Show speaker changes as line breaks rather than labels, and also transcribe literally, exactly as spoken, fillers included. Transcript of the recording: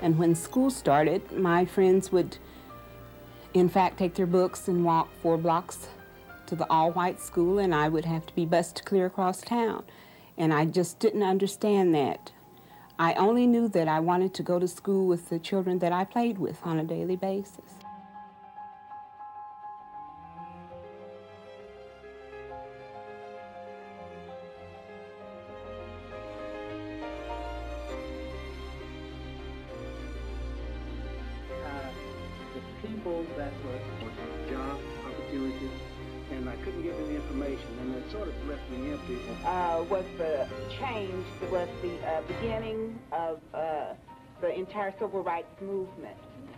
And when school started, my friends would, in fact, take their books and walk four blocks to the all-white school, and I would have to be bused clear across town. And I just didn't understand that. I only knew that I wanted to go to school with the children that I played with on a daily basis.
People that were job opportunities, and I couldn't get any information, and it sort of left me empty.
Uh, was the change, was the uh, beginning of uh, the entire civil rights movement.